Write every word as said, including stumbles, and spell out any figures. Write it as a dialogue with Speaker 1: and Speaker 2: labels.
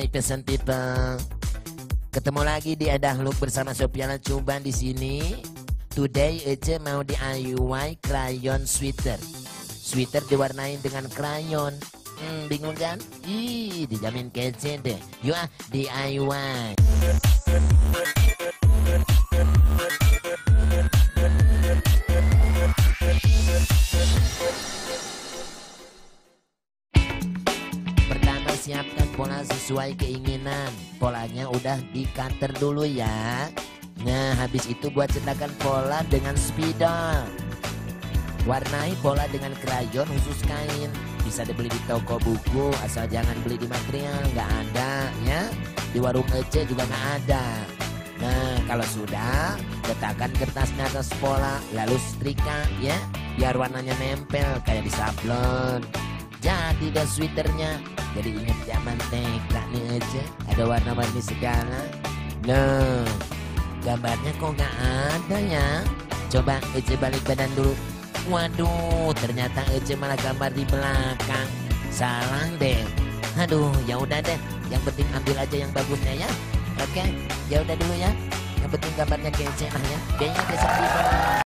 Speaker 1: peasant people. Ketemu lagi di Dahulu bersama Sofian Cuban di sini. Today Ece mau D I Y crayon sweater. Sweater diwarnain dengan krayon. Hmm, bingung kan? Ih, dijamin kece deh. Yuk ah, D I Y. Pertama, siapkan pola sesuai keinginan. Polanya udah di cutter dulu ya. Nah, habis itu buat cetakan pola dengan spidol. Warnai pola dengan krayon khusus kain. Bisa dibeli di toko buku, asal jangan beli di material, nggak ada ya. Di warung Ece juga nggak ada. Nah, kalau sudah, letakkan kertasnya atas pola, lalu setrika ya, biar warnanya nempel kayak di sablon. Jadi deh sweaternya. Jadi ingat zaman T K nih Ece, ada warna-warni segala. Nah, gambarnya kok nggak ada ya? Coba Ece balik badan dulu. Waduh, ternyata Ece malah gambar di belakang. Salah deh. Aduh, ya udah deh. Yang penting ambil aja yang bagusnya ya. Oke, ya udah dulu ya. Yang penting gambarnya kece lah ya. Kayaknya kece.